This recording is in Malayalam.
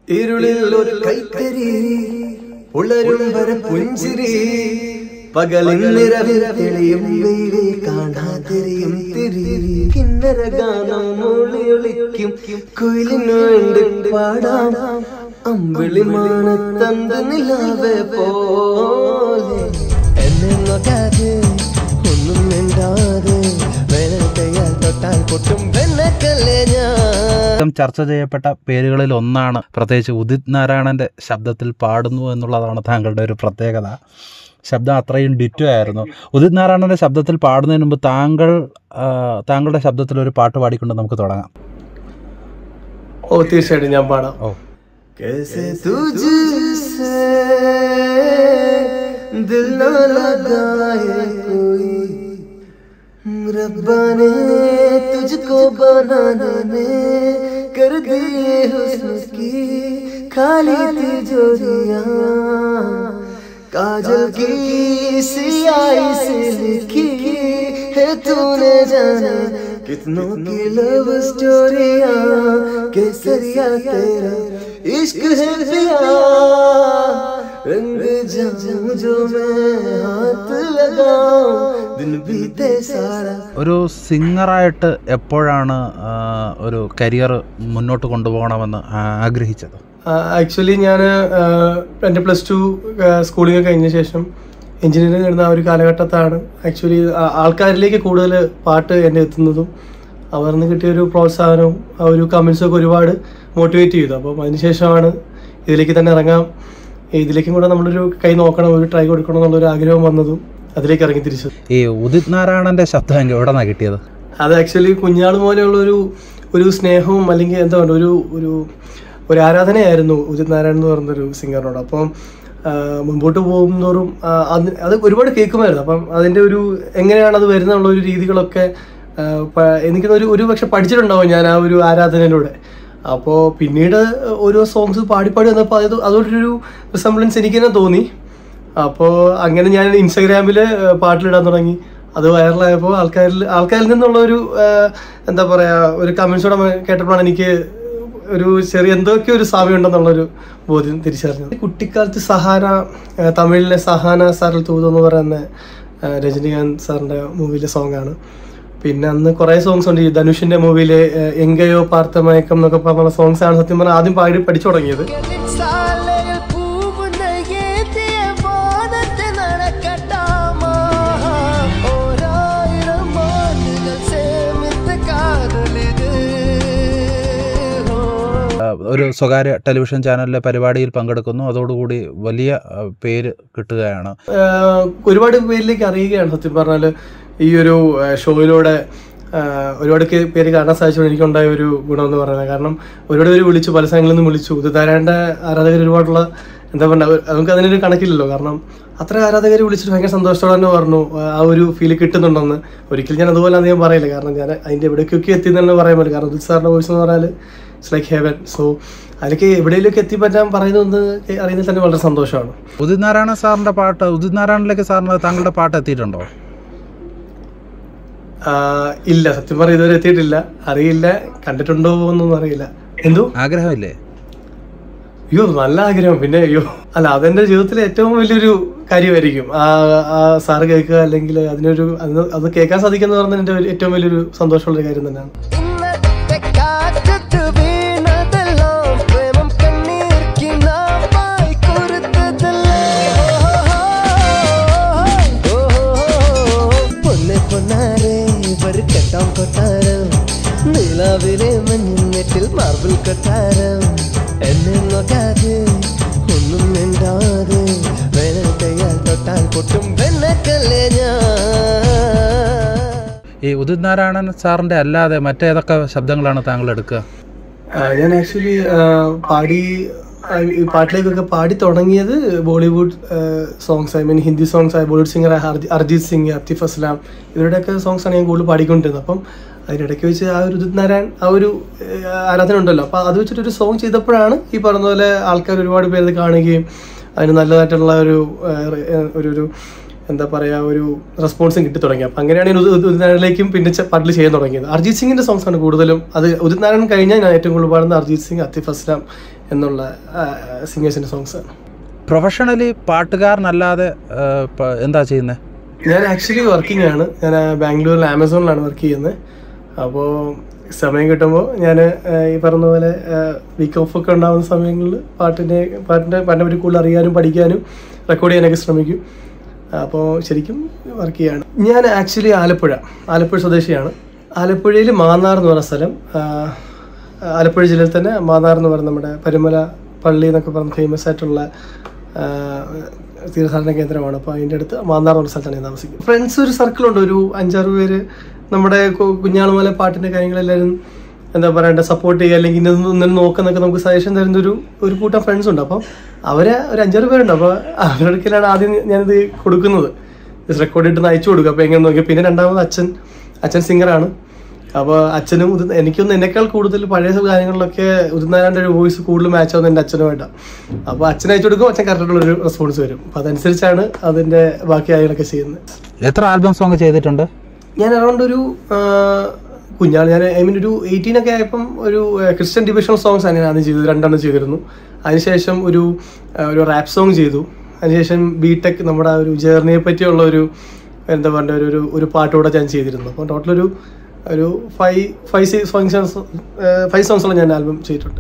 ഇരുളിൽ ഒരു കൈത്തരി ഉളരും വരെ പുഞ്ചിരി പകലിൻ നിറവിൽ തെളിയും വെയിലിൽ കാണാതെരിയും തിരിരി കിന്നര ഗാനം മൂളിയൊളിക്കും കുയിലിനു വേണ്ടി പാടാം അമ്പിളി മാനത്തന്ത നിലാവെ പോലെ എന്നെ നോക്കാതെ ഒന്നും മിണ്ടാതെ വേനൽക്കയ്യാൽ തൊട്ടാൽ പൊട്ടും വെണ്ണക്കല്ലേ ഞാൻ. ചർച്ച ചെയ്യപ്പെട്ട പേരുകളിൽ ഒന്നാണ് പ്രത്യേകിച്ച് ഉദിത് നാരായണൻ്റെ ശബ്ദത്തിൽ പാടുന്നു എന്നുള്ളതാണ് താങ്കളുടെ ഒരു പ്രത്യേകത. ശബ്ദം അത്രയും ഡിറ്റോ ആയിരുന്നു. ഉദിത് നാരായണൻ്റെ ശബ്ദത്തിൽ പാടുന്നതിന് മുമ്പ് താങ്കളുടെ ശബ്ദത്തിൽ ഒരു പാട്ട് പാടിക്കൊണ്ട് നമുക്ക് തുടങ്ങാം. ഓ തീർച്ചയായിട്ടും ഞാൻ പാടാം. ഓ कैसे तुझसे दिल न लगाए कोई रब्बा ने तुझको बनाने में कर दिए हुस्न की खाली तिजोरियां काजल की सियाही से लिखी है तूने जाना कितनों की लव स्टोरियां केसरिया तेरा इश्क है पिया रंग जाऊं जो मैं हाथ लगाऊं दिन बीते सारा. ഒരു സിംഗറായിട്ട് എപ്പോഴാണ് ഒരു കരിയർ മുന്നോട്ട് കൊണ്ടുപോകണമെന്ന് ആഗ്രഹിച്ചത്? ആക്ച്വലി ഞാൻ എൻ്റെ +2 സ്കൂളിംഗ് കഴിഞ്ഞ ശേഷം എഞ്ചിനീയറിംഗ് നേടുന്ന ആ ഒരു കാലഘട്ടത്താണ് ആക്ച്വലി ആൾക്കാരിലേക്ക് കൂടുതൽ പാട്ട് എന്നെ എത്തുന്നതും അവർന്ന് കിട്ടിയൊരു പ്രോത്സാഹനവും ആ ഒരു കമൻസൊക്കെ ഒരുപാട് മോട്ടിവേറ്റ് ചെയ്തു. അപ്പം അതിനുശേഷമാണ് ഇതിലേക്ക് തന്നെ ഇറങ്ങാം, ഇതിലേക്കും കൂടെ നമ്മളൊരു കൈ നോക്കണം, ഒരു ട്രൈ കൊടുക്കണം എന്നുള്ളൊരു ആഗ്രഹം വന്നതും അതിലേക്ക് ഇറങ്ങി തിരിച്ചത്. ഈ ഉദിത് നാരായണൻ്റെ ശബ്ദം എവിടെ നിന്നാണ് കിട്ടിയത്? അത് ആക്ച്വലി കുഞ്ഞാൾ പോലെയുള്ള ഒരു സ്നേഹവും അല്ലെങ്കിൽ എന്താ പറയുക ഒരു ആരാധനയായിരുന്നു ഉദിത് നാരായണൻ എന്ന് പറയുന്നൊരു സിംഗറിനോട്. അപ്പം മുമ്പോട്ട് പോകുന്നതോറും അത് ഒരുപാട് കേൾക്കുമായിരുന്നു. അപ്പം അതിൻ്റെ എങ്ങനെയാണ് അത് വരുന്നുള്ള ഒരു രീതികളൊക്കെ എനിക്കൊരു പക്ഷെ പഠിച്ചിട്ടുണ്ടാവും ഞാൻ ആ ഒരു ആരാധനയിലൂടെ. അപ്പോൾ പിന്നീട് ഓരോ സോങ്സ് പാടി വന്നപ്പോൾ അതോടൊരു റിസംബ്ലൻസ് എനിക്ക് തന്നെ തോന്നി. അപ്പോൾ അങ്ങനെ ഞാൻ ഇൻസ്റ്റാഗ്രാമിൽ പാട്ടിലിടാൻ തുടങ്ങി. അത് വൈറലായപ്പോൾ ആൾക്കാരിൽ നിന്നുള്ള എന്താ പറയുക ഒരു കമൻസോടെ കേട്ടപ്പോഴാണ് എനിക്ക് ഒരു ചെറിയ എന്തൊക്കെ ഒരു സാമ്യം ഉണ്ടെന്നുള്ളൊരു ബോധ്യം തിരിച്ചറിഞ്ഞത്. കുട്ടിക്കാലത്ത് തമിഴിലെ സഹാന സാറിൽ തൂതോ എന്ന് പറയുന്ന രജനികാന്ത് സാറിൻ്റെ മൂവിയിലെ സോങ്ങാണ്. പിന്നെ അന്ന് കുറേ സോങ്സ് ഉണ്ട്. ഈ ധനുഷിൻ്റെ മൂവിയിലെ എങ്കയോ പാർത്തമയക്കം എന്നൊക്കെ പറഞ്ഞ സോങ്സ് ആണ് സത്യം പറഞ്ഞാൽ ആദ്യം പാടി പഠിച്ചു തുടങ്ങിയത്. ഒരു സ്വകാര്യ ടെലിവിഷൻ ചാനലിലെ പരിപാടിയിൽ പങ്കെടുക്കുന്നു, അതോടുകൂടി വലിയ പേര് കിട്ടുകയാണ്. ഒരുപാട് പേരിലേക്ക് അറിയുകയാണ് സത്യം പറഞ്ഞാൽ ഈ ഒരു ഷോയിലൂടെ ഒരുപാട് പേര് കാണാൻ സാധിച്ചത് എനിക്കുണ്ടായ ഒരു ഗുണമെന്ന് പറയുന്നത്. കാരണം ഒരുപാട് പേര് വിളിച്ചു, പല സ്ഥലങ്ങളിൽ നിന്നും വിളിച്ചു. ഉദിത് നാരായണൻ്റെ ആരാധകർ ഒരുപാടുള്ള എന്താ പറയുക, നമുക്ക് അതിനൊരു കണക്കില്ലല്ലോ. കാരണം അത്ര ആരാധകർ വിളിച്ചിട്ട് ഭയങ്കര സന്തോഷത്തോടെ തന്നെ പറഞ്ഞു ആ ഒരു ഫീൽ കിട്ടുന്നുണ്ടെന്ന്. ഒരിക്കലും ഞാൻ അതുപോലെ അധികം പറയില്ല, കാരണം ഞാൻ അതിൻ്റെ എവിടേക്കൊക്കെ എത്തിയെന്ന് പറയാൻ പറ്റില്ല. കാരണം ഉദിത് സാറിൻ്റെ വോയിസ് എന്ന് പറഞ്ഞാൽ ഇറ്റ്സ് ലൈക്ക് ഹെവൻ. സോ അതിലേക്ക് എവിടെയെങ്കിലുമൊക്കെ എത്തിപ്പറ്റാൻ പറയുന്നതെന്ന് അറിയുന്നത് തന്നെ വളരെ സന്തോഷമാണ്. ഉദിത് നാരായണ സാറിൻ്റെ പാട്ട്, ഉദിത് നാരായണനിലേക്ക് സാറിന് താങ്കളുടെ പാട്ട് എത്തിയിട്ടുണ്ടോ? ഇല്ല, സത്യം പറഞ്ഞാൽ ഇതുവരെ എത്തിയിട്ടില്ല. അറിയില്ല, കണ്ടിട്ടുണ്ടോ എന്നൊന്നും അറിയില്ല. എന്തോ ആഗ്രഹമില്ലേ? അയ്യോ നല്ല ആഗ്രഹം. പിന്നെ അല്ല, അതെന്റെ ജീവിതത്തിലെ ഏറ്റവും വലിയൊരു കാര്യമായിരിക്കും ആ സാറ് കേൾക്കുക, അല്ലെങ്കിൽ അത് കേൾക്കാൻ സാധിക്കുക എന്ന് പറഞ്ഞാൽ എൻ്റെ ഏറ്റവും വലിയൊരു സന്തോഷമുള്ളൊരു കാര്യം തന്നെയാണ്. നിലാവിലെ മഞ്ഞിൽ മാർബിൾ കൊട്ടാരം എന്നെ നോക്കാതെ ഒന്നും മിണ്ടാതെ വേനൽക്കയ്യാൽ തൊട്ടാൽ പൊട്ടും വെണ്ണക്കല്ലേ ഞാൻ. ഈ ഉദിത് നാരായണൻ സാറിൻ്റെ അല്ലാതെ മറ്റേതൊക്കെ ശബ്ദങ്ങളാണ് താങ്കൾ എടുക്കുക? ഞാൻ ആക്ച്വലി ഈ പാട്ടിലേക്കൊക്കെ പാടി തുടങ്ങിയത് Bollywood songs, I mean Hindi songs ആയ ബോളിവുഡ് സിംഗർ അർജിത് സിംഗ്, അത്തിഫ് അസ്ലാം, ഇവരുടെയൊക്കെ സോങ്സാണ് ഞാൻ കൂടുതൽ പാടിക്കൊണ്ടിരുന്നത്. അപ്പം അതിനിടയ്ക്ക് വെച്ച് ആ ഒരു ഉദിത് നാരായൺ ആ ഒരു ആരാധന ഉണ്ടല്ലോ, അപ്പോൾ അത് വെച്ചിട്ടൊരു സോങ് ചെയ്തപ്പോഴാണ് ഈ പറഞ്ഞ പോലെ ആൾക്കാർ ഒരുപാട് പേര് കാണുകയും അതിന് നല്ലതായിട്ടുള്ള ഒരു എന്താ പറയുക ഒരു റെസ്പോൺസും കിട്ടി തുടങ്ങി. അപ്പം അങ്ങനെയാണ് ഉദിത് നാരായണിലേക്കും പിന്നെ പാട്ടിൽ ചെയ്യാൻ തുടങ്ങിയത്. അർജിത് സിംഗിൻ്റെ സോങ്സാണ് കൂടുതലും. അത് ഉദിത് നാരായണൻ കഴിഞ്ഞാൽ ഞാൻ ഏറ്റവും കൂടുതൽ പാടുന്നത് അർജിത് സിംഗ്, അത്തിഫ് അസ്ലാം, എന്നുള്ള സിംഗേഴ്സിൻ്റെ സോങ്സാണ്. പ്രൊഫഷണലി പാട്ടുകാരനല്ലാതെ എന്താ ചെയ്യുന്നത്? ഞാൻ ആക്ച്വലി വർക്കിംഗ് ആണ്. ഞാൻ ബാംഗ്ലൂരിൽ ആമസോണിലാണ് വർക്ക് ചെയ്യുന്നത്. അപ്പോൾ സമയം കിട്ടുമ്പോൾ ഞാൻ ഈ പറഞ്ഞ പോലെ വീക്ക് ഓഫ് ഒക്കെ ഉണ്ടാകുന്ന സമയങ്ങളിൽ പാട്ടിനെ പറ്റി കൂടുതൽ അറിയാനും പഠിക്കാനും റെക്കോർഡ് ചെയ്യാനൊക്കെ ശ്രമിക്കും. അപ്പോൾ ശരിക്കും വർക്ക് ചെയ്യാണ്. ഞാൻ ആക്ച്വലി ആലപ്പുഴ സ്വദേശിയാണ്. ആലപ്പുഴയിൽ മാന്നാർ എന്ന് പറയുന്ന സ്ഥലം, ആലപ്പുഴ ജില്ലയിൽ തന്നെ മാന്നാർ എന്ന് പറയുന്ന നമ്മുടെ പരുമല പള്ളി എന്നൊക്കെ പറഞ്ഞ് ഫേമസ് ആയിട്ടുള്ള തീർത്ഥാടന കേന്ദ്രമാണ്. അപ്പോൾ അതിൻ്റെ അടുത്ത് മാന്നാർ എന്ന സ്ഥലത്താണ് ഞാൻ താമസിക്കുന്നത്. ഫ്രണ്ട്സ് ഒരു സർക്കിളുണ്ട്, ഒരു 5-6 പേര്. നമ്മുടെ കുഞ്ഞാളുമല പാട്ടിൻ്റെ കാര്യങ്ങളെല്ലാവരും എന്താ പറയണ്ട സപ്പോർട്ട് ചെയ്യുക, അല്ലെങ്കിൽ ഇന്നൊന്നും നോക്കുന്നൊക്കെ നമുക്ക് സജഷൻ തരുന്ന ഒരു കൂട്ടം ഫ്രണ്ട്സ് ഉണ്ട്. അപ്പം അവരെ ഒരു 5-6 പേരുണ്ട്. അപ്പോൾ അവരുടെ അടുക്കലാണ് ആദ്യം ഞാനിത് കൊടുക്കുന്നത്, റെക്കോർഡ് ഇട്ട് അയച്ചു കൊടുക്കുക. അപ്പോൾ എങ്ങനെ നോക്കി. പിന്നെ രണ്ടാമത് അച്ഛൻ സിംഗറാണ്. അപ്പോൾ അച്ഛനും എനിക്കൊന്നും എന്നെക്കാൾ കൂടുതൽ പഴയ കാര്യങ്ങളിലൊക്കെ ഉദിത് ഒരു വോയിസ് കൂടുതൽ മാച്ച് ആവുന്നത് എൻ്റെ അച്ഛനുമായിട്ടാണ്. അപ്പോൾ അച്ഛൻ അയച്ചു കൊടുക്കും, അച്ഛൻ കറക്റ്റായിട്ടുള്ളൊരു റെസ്പോൺസ് വരും. അപ്പോൾ അതനുസരിച്ചാണ് അതിൻ്റെ ബാക്കി കാര്യങ്ങളൊക്കെ ചെയ്യുന്നത്. എത്ര ആൽബം സോങ് ചെയ്തിട്ടുണ്ട്? ഞാൻ അറൗണ്ട് ഒരു കുഞ്ഞാൾ ഒരു 18 ഒക്കെ ആയപ്പം ഒരു ക്രിസ്ത്യൻ ഡിവിഷണൽ സോങ്സ് ആണ് ഞാൻ ആദ്യം ചെയ്തത്, 2 ചെയ്തിരുന്നു. അതിനുശേഷം ഒരു റാപ്പ് സോങ് ചെയ്തു. അതിനുശേഷം ബിടെക് നമ്മുടെ ഒരു ജേർണിയെ പറ്റിയുള്ള എന്താ പറയുക ഒരു പാട്ടുകൂടെ ഞാൻ ചെയ്തിരുന്നു. അപ്പോൾ ടോട്ടൽ ഒരു 5 സോങ്സോളം ഞാൻ ആൽബം ചെയ്തിട്ടുണ്ട്.